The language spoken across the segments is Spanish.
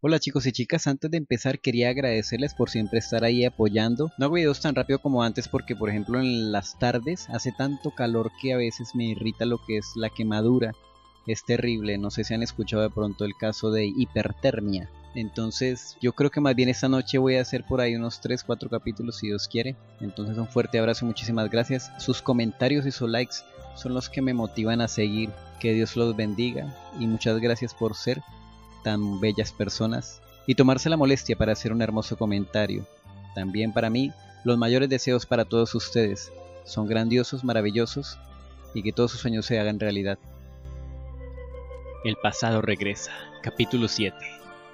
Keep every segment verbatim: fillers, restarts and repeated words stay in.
Hola chicos y chicas, antes de empezar quería agradecerles por siempre estar ahí apoyando. No hago videos tan rápido como antes porque por ejemplo en las tardes hace tanto calor que a veces me irrita lo que es la quemadura. Es terrible, no sé si han escuchado de pronto el caso de hipertermia. Entonces yo creo que más bien esta noche voy a hacer por ahí unos tres cuatro capítulos si Dios quiere. Entonces un fuerte abrazo y muchísimas gracias. Sus comentarios y sus likes son los que me motivan a seguir. Que Dios los bendiga y muchas gracias por ser tan bellas personas y tomarse la molestia para hacer un hermoso comentario. También para mí, los mayores deseos para todos ustedes son grandiosos, maravillosos y que todos sus sueños se hagan realidad. El pasado regresa, capítulo siete.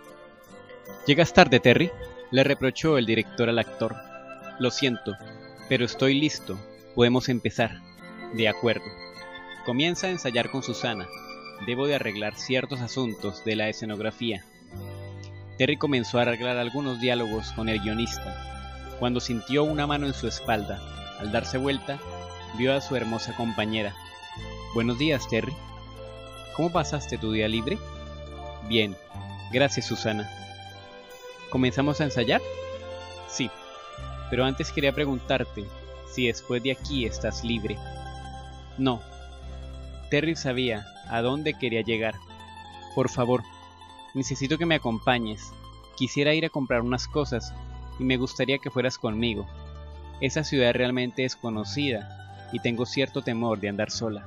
¿Llegas tarde, Terry?, le reprochó el director al actor. Lo siento, pero estoy listo. Podemos empezar. De acuerdo. Comienza a ensayar con Susana. Debo de arreglar ciertos asuntos de la escenografía. Terry comenzó a arreglar algunos diálogos con el guionista, cuando sintió una mano en su espalda. Al darse vuelta, vio a su hermosa compañera. Buenos días, Terry. ¿Cómo pasaste tu día libre? Bien, gracias, Susana. ¿Comenzamos a ensayar? Sí, pero antes quería preguntarte si después de aquí estás libre. No. Terry sabía a dónde quería llegar. Por favor, necesito que me acompañes. Quisiera ir a comprar unas cosas y me gustaría que fueras conmigo. Esa ciudad realmente es conocida y tengo cierto temor de andar sola.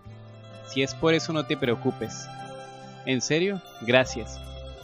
Si es por eso, no te preocupes. ¿En serio? Gracias.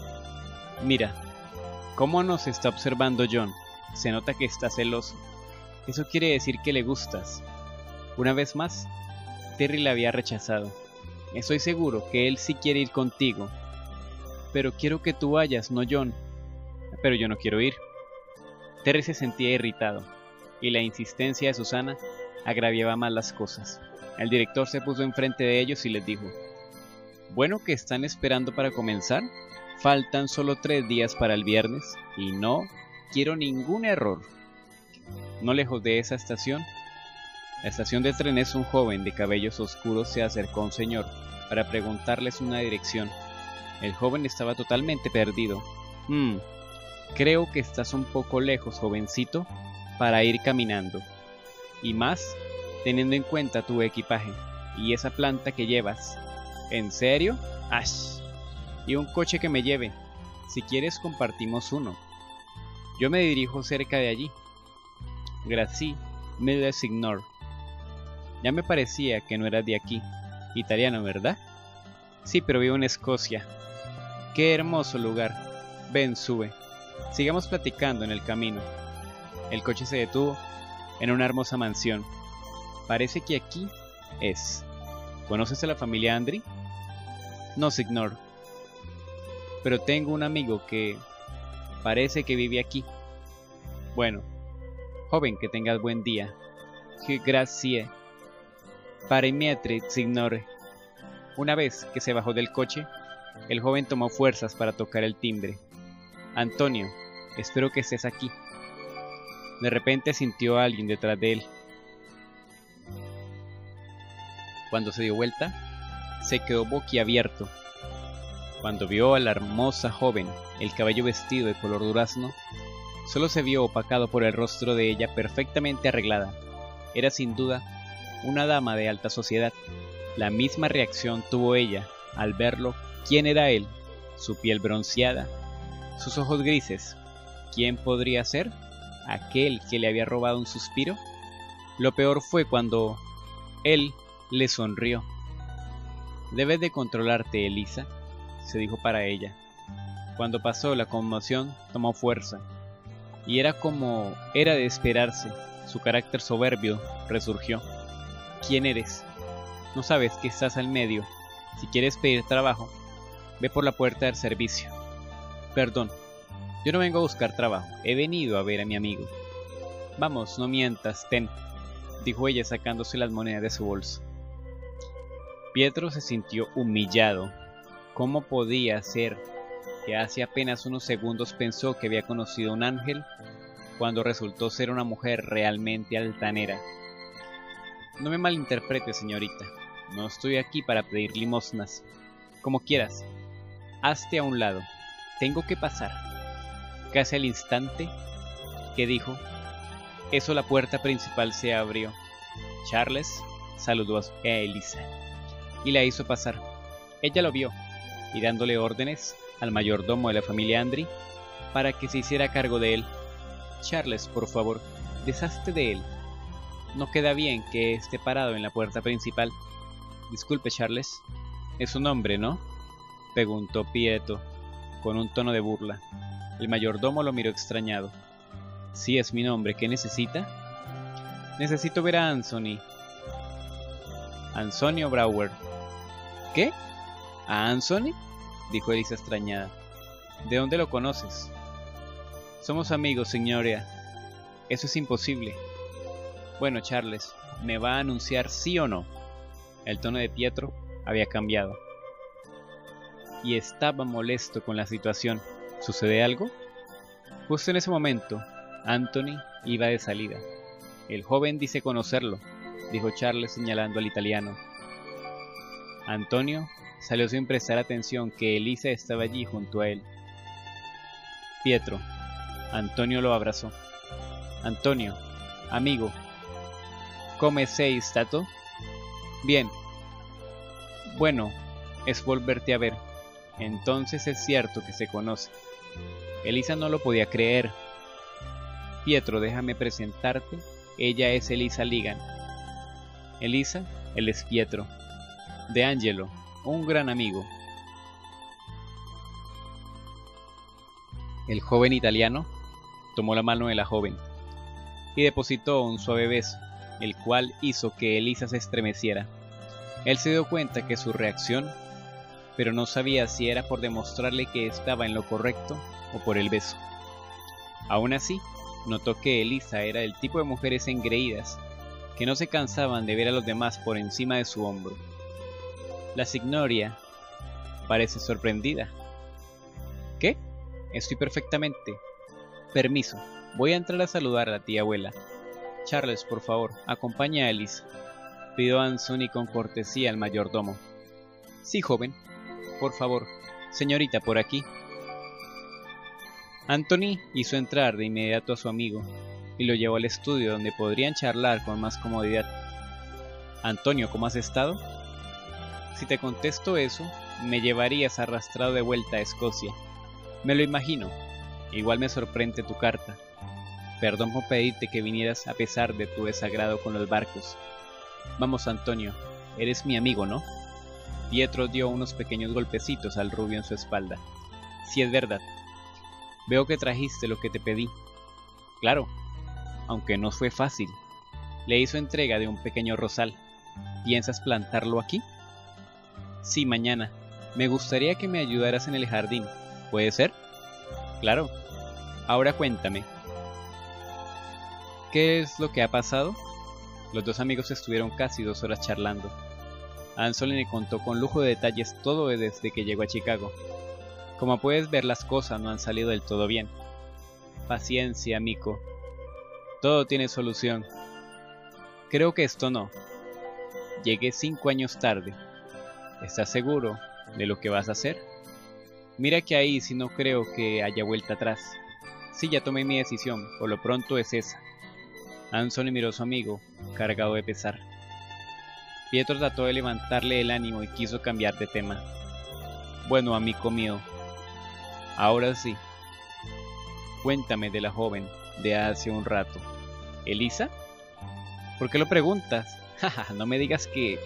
Mira, ¿cómo nos está observando John? Se nota que está celoso. Eso quiere decir que le gustas. Una vez más, Terry la había rechazado. Estoy seguro que él sí quiere ir contigo. Pero quiero que tú vayas, no John. Pero yo no quiero ir. Terry se sentía irritado, y la insistencia de Susana agraviaba más las cosas. El director se puso enfrente de ellos y les dijo: Bueno, ¿qué están esperando para comenzar? Faltan solo tres días para el viernes, y no quiero ningún error. No lejos de esa estación, la estación de trenes, un joven de cabellos oscuros se acercó a un señor para preguntarles una dirección. El joven estaba totalmente perdido. Hmm, creo que estás un poco lejos, jovencito, para ir caminando. Y más, teniendo en cuenta tu equipaje y esa planta que llevas. ¿En serio? ¡Ash! Y un coche que me lleve. Si quieres compartimos uno. Yo me dirijo cerca de allí. Grazie, mille signor. Ya me parecía que no eras de aquí. Italiano, ¿verdad? Sí, pero vivo en Escocia. Qué hermoso lugar. Ven, sube. Sigamos platicando en el camino. El coche se detuvo en una hermosa mansión. Parece que aquí es. ¿Conoces a la familia Andri? No, signor. Pero tengo un amigo que parece que vive aquí. Bueno, joven, que tengas buen día. Que grazie. Parimietri, signore. Una vez que se bajó del coche, el joven tomó fuerzas para tocar el timbre. Antonio, espero que estés aquí. De repente sintió a alguien detrás de él. Cuando se dio vuelta, se quedó boquiabierto. Cuando vio a la hermosa joven, el cabello vestido de color durazno, solo se vio opacado por el rostro de ella perfectamente arreglada. Era sin duda una dama de alta sociedad. La misma reacción tuvo ella al verlo. ¿Quién era él? Su piel bronceada, sus ojos grises. ¿Quién podría ser? ¿Aquel que le había robado un suspiro? Lo peor fue cuando él le sonrió. Debes de controlarte, Elisa, se dijo para ella. Cuando pasó, la conmoción tomó fuerza, y era como era de esperarse. Su carácter soberbio resurgió. ¿Quién eres? ¿No sabes que estás al medio? Si quieres pedir trabajo, ve por la puerta del servicio. Perdón, yo no vengo a buscar trabajo, he venido a ver a mi amigo. Vamos, no mientas, ten, dijo ella sacándose las monedas de su bolsa. Pietro se sintió humillado. ¿Cómo podía ser que hace apenas unos segundos pensó que había conocido a un ángel, cuando resultó ser una mujer realmente altanera? No me malinterprete, señorita. No estoy aquí para pedir limosnas. Como quieras. Hazte a un lado. Tengo que pasar. Casi al instante que dijo eso, la puerta principal se abrió. Charles saludó a Elisa y la hizo pasar. Ella lo vio y dándole órdenes al mayordomo de la familia Andry para que se hiciera cargo de él. Charles, por favor, deshazte de él. No queda bien que esté parado en la puerta principal. Disculpe, Charles. ¿Es un hombre, no?, preguntó Pietro con un tono de burla. El mayordomo lo miró extrañado. Sí, es mi nombre. ¿Qué necesita? Necesito ver a Anthony. Antonio Brouwer. ¿Qué? ¿A Anthony?, dijo Elisa extrañada. ¿De dónde lo conoces? Somos amigos, señoría. Eso es imposible. Bueno, Charles, ¿me va a anunciar sí o no? El tono de Pietro había cambiado y estaba molesto con la situación. ¿Sucede algo? Justo en ese momento, Anthony iba de salida. El joven dice conocerlo, dijo Charles señalando al italiano. Antonio salió sin prestar atención que Elisa estaba allí junto a él. Pietro. Antonio lo abrazó. Antonio, amigo. ¿Come sei stato? Bien. Bueno, es volverte a ver. Entonces es cierto que se conoce. Elisa no lo podía creer. Pietro, déjame presentarte. Ella es Elisa Ligan. Elisa, él es Pietro. De Angelo, un gran amigo. El joven italiano tomó la mano de la joven y depositó un suave beso, el cual hizo que Elisa se estremeciera. Él se dio cuenta que su reacción, pero no sabía si era por demostrarle que estaba en lo correcto o por el beso. Aún así, notó que Elisa era el tipo de mujeres engreídas que no se cansaban de ver a los demás por encima de su hombro. La signoria parece sorprendida. ¿Qué? Estoy perfectamente. Permiso, voy a entrar a saludar a la tía abuela. Charles, por favor, acompaña a Elisa, pidió Anthony con cortesía al mayordomo. Sí, joven. Por favor, señorita, por aquí. Anthony hizo entrar de inmediato a su amigo y lo llevó al estudio donde podrían charlar con más comodidad. Antonio, ¿cómo has estado? Si te contesto eso, me llevarías arrastrado de vuelta a Escocia. Me lo imagino. Igual me sorprende tu carta. Perdón por pedirte que vinieras a pesar de tu desagrado con los barcos. Vamos, Antonio, eres mi amigo, ¿no? Pietro dio unos pequeños golpecitos al rubio en su espalda. Sí, es verdad. Veo que trajiste lo que te pedí. Claro, aunque no fue fácil. Le hizo entrega de un pequeño rosal. ¿Piensas plantarlo aquí? Sí, mañana. Me gustaría que me ayudaras en el jardín. ¿Puede ser? Claro. Ahora cuéntame. ¿Qué es lo que ha pasado? Los dos amigos estuvieron casi dos horas charlando. Anthony le contó con lujo de detalles todo desde que llegó a Chicago. Como puedes ver, las cosas no han salido del todo bien. Paciencia, amigo. Todo tiene solución. Creo que esto no. Llegué cinco años tarde. ¿Estás seguro de lo que vas a hacer? Mira que ahí sí no creo que haya vuelta atrás. Sí, ya tomé mi decisión, por lo pronto es esa. Anthony miró a su amigo, cargado de pesar. Pietro trató de levantarle el ánimo y quiso cambiar de tema. Bueno, amigo mío, ahora sí. Cuéntame de la joven de hace un rato. ¿Elisa? ¿Por qué lo preguntas? Jaja, no me digas que...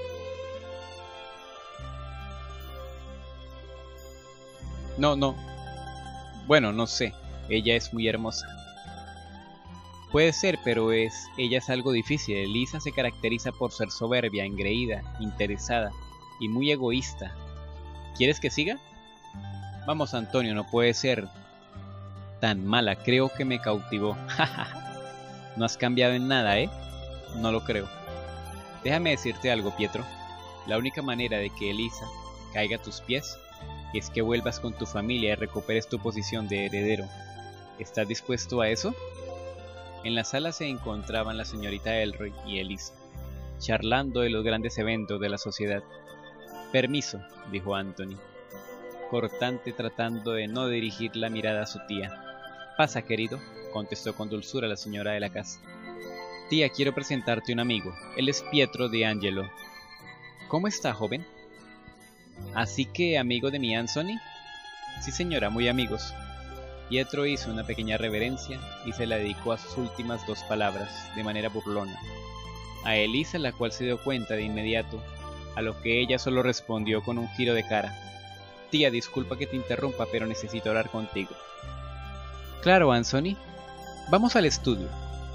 No, no. Bueno, no sé. Ella es muy hermosa. Puede ser, pero es, ella es algo difícil. Elisa se caracteriza por ser soberbia, engreída, interesada y muy egoísta. ¿Quieres que siga? Vamos, Antonio, no puede ser tan mala. Creo que me cautivó. No has cambiado en nada, ¿eh? No lo creo. Déjame decirte algo, Pietro. La única manera de que Elisa caiga a tus pies es que vuelvas con tu familia y recuperes tu posición de heredero. ¿Estás dispuesto a eso? En la sala se encontraban la señorita Elroy y Elisa, charlando de los grandes eventos de la sociedad. Permiso, dijo Anthony. cortante tratando de no dirigir la mirada a su tía. «Pasa, querido», contestó con dulzura la señora de la casa. «Tía, quiero presentarte un amigo. Él es Pietro de Angelo». «¿Cómo está, joven?» «¿Así que amigo de mi Anthony?» «Sí, señora, muy amigos». Pietro hizo una pequeña reverencia y se la dedicó a sus últimas dos palabras, de manera burlona. A Elisa, la cual se dio cuenta de inmediato, a lo que ella solo respondió con un giro de cara. «Tía, disculpa que te interrumpa, pero necesito hablar contigo». «Claro, Anthony. Vamos al estudio».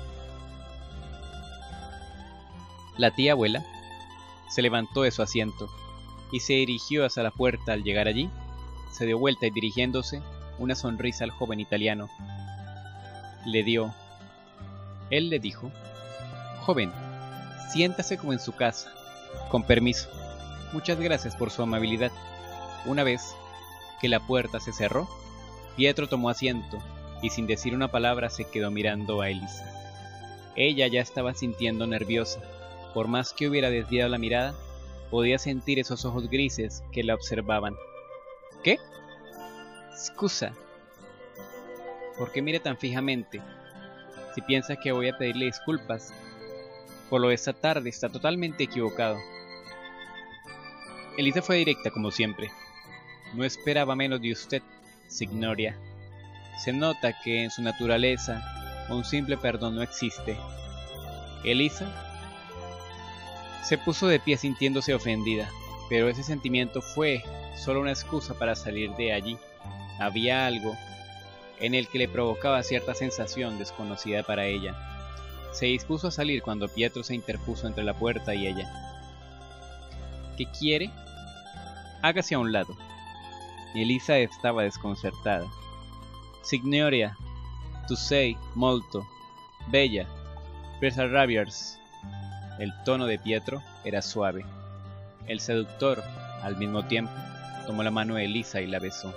La tía abuela se levantó de su asiento y se dirigió hacia la puerta. Al llegar allí, se dio vuelta y dirigiéndose una sonrisa al joven italiano, le dio. Él le dijo: «Joven, siéntase como en su casa. Con permiso. Muchas gracias por su amabilidad». Una vez que la puerta se cerró, Pietro tomó asiento y sin decir una palabra se quedó mirando a Elisa. Ella ya estaba sintiendo nerviosa. Por más que hubiera desviado la mirada, podía sentir esos ojos grises que la observaban. «¿Qué? Scusa. ¿Por qué mire tan fijamente? Si piensa que voy a pedirle disculpas por lo de esta tarde, está totalmente equivocado». Elisa fue directa como siempre. «No esperaba menos de usted, Signoria. Se nota que en su naturaleza un simple perdón no existe». Elisa se puso de pie sintiéndose ofendida, pero ese sentimiento fue solo una excusa para salir de allí. Había algo en el que le provocaba cierta sensación desconocida para ella. Se dispuso a salir cuando Pietro se interpuso entre la puerta y ella. «¿Qué quiere? Hágase a un lado». Elisa estaba desconcertada. «Signoria, tu sei molto bella, per arrabbiarsi». El tono de Pietro era suave. El seductor, al mismo tiempo, tomó la mano de Elisa y la besó.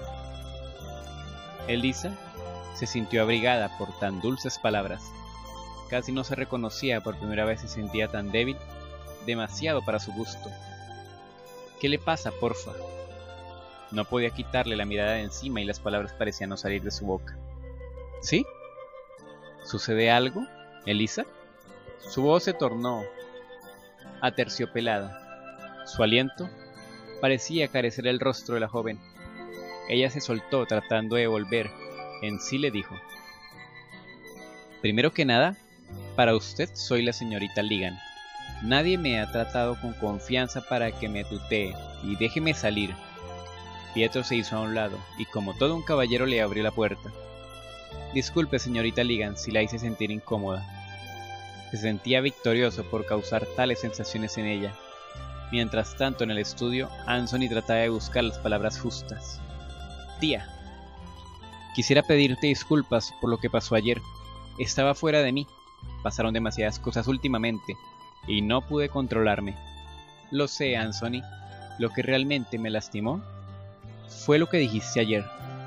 Elisa se sintió abrigada por tan dulces palabras. Casi no se reconocía, por primera vez se sentía tan débil, demasiado para su gusto. «¿Qué le pasa, porfa?» No podía quitarle la mirada de encima y las palabras parecían no salir de su boca. «¿Sí? ¿Sucede algo, Elisa?» Su voz se tornó aterciopelada. Su aliento parecía acariciar el rostro de la joven. Ella se soltó tratando de volver en sí. Le dijo: «Primero que nada, para usted soy la señorita Ligan. Nadie me ha tratado con confianza para que me tutee, y déjeme salir». Pietro se hizo a un lado y como todo un caballero le abrió la puerta. «Disculpe, señorita Ligan, si la hice sentir incómoda». Se sentía victorioso por causar tales sensaciones en ella. Mientras tanto, en el estudio, Anthony trataba de buscar las palabras justas. «Tía, quisiera pedirte disculpas por lo que pasó ayer. Estaba fuera de mí. Pasaron demasiadas cosas últimamente y no pude controlarme. Lo sé, Anthony. Lo que realmente me lastimó fue lo que dijiste ayer.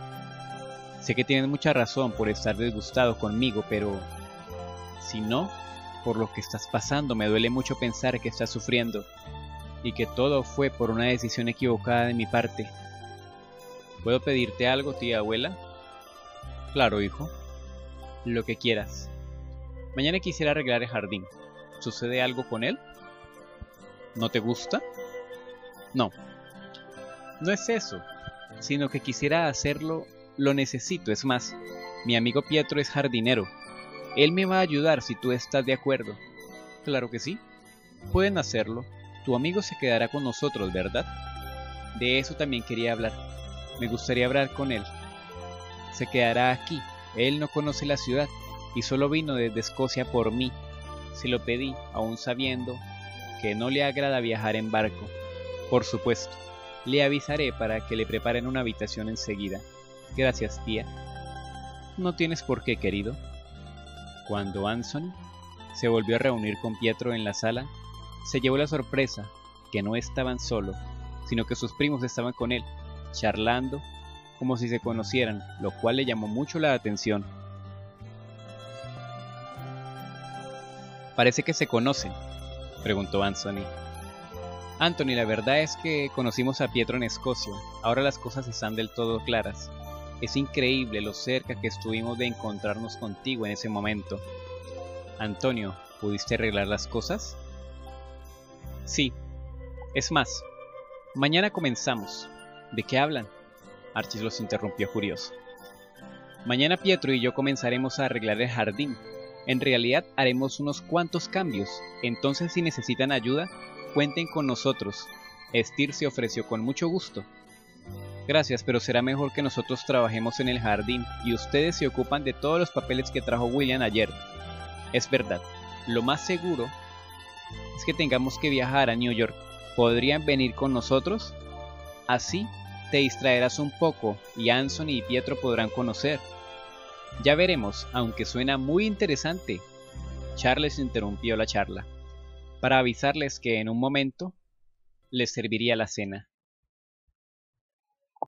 Sé que tienes mucha razón por estar disgustado conmigo, pero si no, por lo que estás pasando, me duele mucho pensar que estás sufriendo y que todo fue por una decisión equivocada de mi parte. ¿Puedo pedirte algo, tía abuela?» «Claro, hijo. Lo que quieras. Mañana quisiera arreglar el jardín. ¿Sucede algo con él? ¿No te gusta?» «No. No es eso, sino que quisiera hacerlo. Lo necesito. Es más, mi amigo Pietro es jardinero. Él me va a ayudar si tú estás de acuerdo». «Claro que sí. Pueden hacerlo. Tu amigo se quedará con nosotros, ¿verdad?» «De eso también quería hablar. Me gustaría hablar con él. Se quedará aquí. Él no conoce la ciudad y solo vino desde Escocia por mí. Se lo pedí, aún sabiendo que no le agrada viajar en barco. Por supuesto, le avisaré para que le preparen una habitación enseguida». «Gracias, tía». «No tienes por qué, querido». Cuando Anthony se volvió a reunir con Pietro en la sala, se llevó la sorpresa que no estaban solos, sino que sus primos estaban con él, charlando como si se conocieran, lo cual le llamó mucho la atención. «Parece que se conocen», preguntó Anthony. Anthony, la verdad es que conocimos a Pietro en Escocia. Ahora las cosas están del todo claras. Es increíble lo cerca que estuvimos de encontrarnos contigo en ese momento. Antonio, ¿pudiste arreglar las cosas? Sí. Es más, mañana comenzamos. ¿De qué hablan? Archie los interrumpió furioso. Mañana Pietro y yo comenzaremos a arreglar el jardín. En realidad haremos unos cuantos cambios, entonces si necesitan ayuda, cuenten con nosotros. Steer se ofreció con mucho gusto. Gracias, pero será mejor que nosotros trabajemos en el jardín y ustedes se ocupan de todos los papeles que trajo William ayer. Es verdad, lo más seguro es que tengamos que viajar a New York. ¿Podrían venir con nosotros? Así te distraerás un poco y Anthony y Pietro podrán conocer. Ya veremos, aunque suena muy interesante. Charles interrumpió la charla para avisarles que en un momento les serviría la cena.